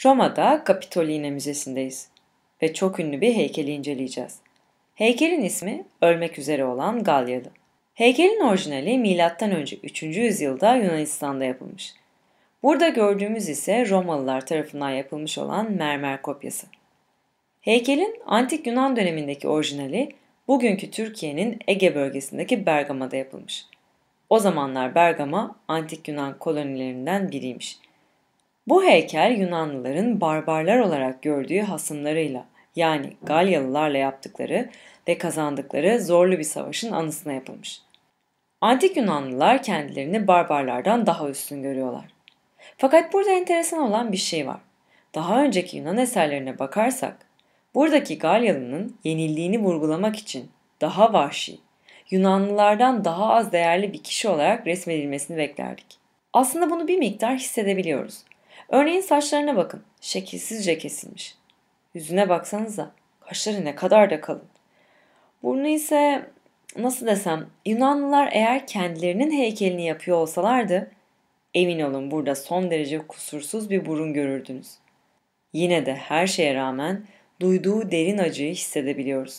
Roma'da Capitoline Müzesi'ndeyiz ve çok ünlü bir heykeli inceleyeceğiz. Heykelin ismi ölmek üzere olan Galyalı. Heykelin orijinali M.Ö. 3. yüzyılda Yunanistan'da yapılmış. Burada gördüğümüz ise Romalılar tarafından yapılmış olan mermer kopyası. Heykelin antik Yunan dönemindeki orijinali bugünkü Türkiye'nin Ege bölgesindeki Bergama'da yapılmış. O zamanlar Bergama antik Yunan kolonilerinden biriymiş. Bu heykel Yunanlıların barbarlar olarak gördüğü hasımlarıyla yani Galyalılarla yaptıkları ve kazandıkları zorlu bir savaşın anısına yapılmış. Antik Yunanlılar kendilerini barbarlardan daha üstün görüyorlar. Fakat burada enteresan olan bir şey var. Daha önceki Yunan eserlerine bakarsak, buradaki Galyalı'nın yenildiğini vurgulamak için daha vahşi, Yunanlılardan daha az değerli bir kişi olarak resmedilmesini beklerdik. Aslında bunu bir miktar hissedebiliyoruz. Örneğin saçlarına bakın, şekilsizce kesilmiş. Yüzüne baksanıza, kaşları ne kadar da kalın. Burnu ise, nasıl desem, Yunanlılar eğer kendilerinin heykelini yapıyor olsalardı, emin olun burada son derece kusursuz bir burun görürdünüz. Yine de her şeye rağmen duyduğu derin acıyı hissedebiliyoruz.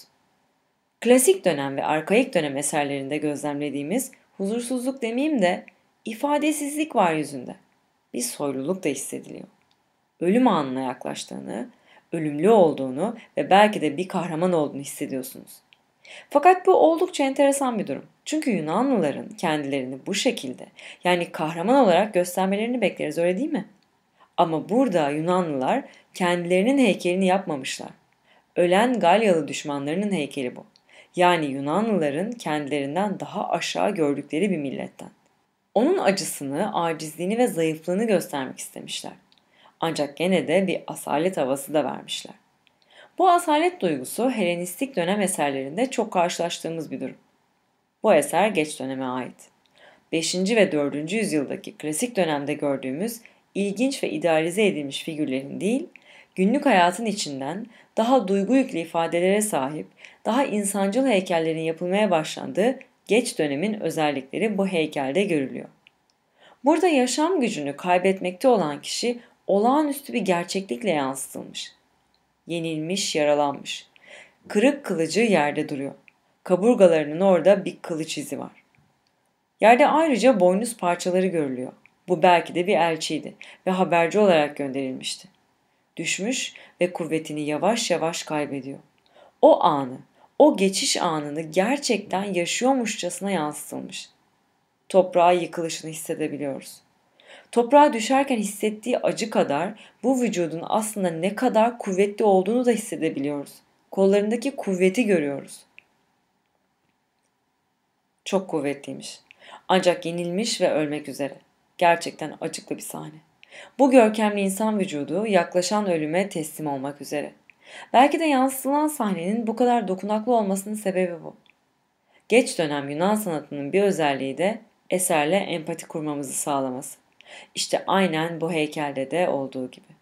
Klasik dönem ve arkaik dönem eserlerinde gözlemlediğimiz huzursuzluk demeyeyim de ifadesizlik var yüzünde. Bir soyluluk da hissediliyor. Ölüm anına yaklaştığını, ölümlü olduğunu ve belki de bir kahraman olduğunu hissediyorsunuz. Fakat bu oldukça enteresan bir durum. Çünkü Yunanlıların kendilerini bu şekilde yani kahraman olarak göstermelerini bekleriz, öyle değil mi? Ama burada Yunanlılar kendilerinin heykelini yapmamışlar. Ölen Galyalı düşmanlarının heykeli bu. Yani Yunanlıların kendilerinden daha aşağı gördükleri bir milletten. Onun acısını, acizliğini ve zayıflığını göstermek istemişler. Ancak gene de bir asalet havası da vermişler. Bu asalet duygusu Helenistik dönem eserlerinde çok karşılaştığımız bir durum. Bu eser geç döneme ait. 5. ve 4. yüzyıldaki klasik dönemde gördüğümüz ilginç ve idealize edilmiş figürlerin değil, günlük hayatın içinden daha duygu yüklü ifadelere sahip, daha insancıl heykellerin yapılmaya başlandığı geç dönemin özellikleri bu heykelde görülüyor. Burada yaşam gücünü kaybetmekte olan kişi olağanüstü bir gerçeklikle yansıtılmış. Yenilmiş, yaralanmış. Kırık kılıcı yerde duruyor. Kaburgalarının orada bir kılıç izi var. Yerde ayrıca boynuz parçaları görülüyor. Bu belki de bir elçiydi ve haberci olarak gönderilmişti. Düşmüş ve kuvvetini yavaş yavaş kaybediyor. O anı, o geçiş anını gerçekten yaşıyormuşçasına yansıtılmış. Toprağa yıkılışını hissedebiliyoruz. Toprağa düşerken hissettiği acı kadar bu vücudun aslında ne kadar kuvvetli olduğunu da hissedebiliyoruz. Kollarındaki kuvveti görüyoruz. Çok kuvvetliymiş. Ancak yenilmiş ve ölmek üzere. Gerçekten acıklı bir sahne. Bu görkemli insan vücudu yaklaşan ölüme teslim olmak üzere. Belki de yansıtılan sahnenin bu kadar dokunaklı olmasının sebebi bu. Geç dönem Yunan sanatının bir özelliği de eserle empati kurmamızı sağlaması. İşte aynen bu heykelde de olduğu gibi.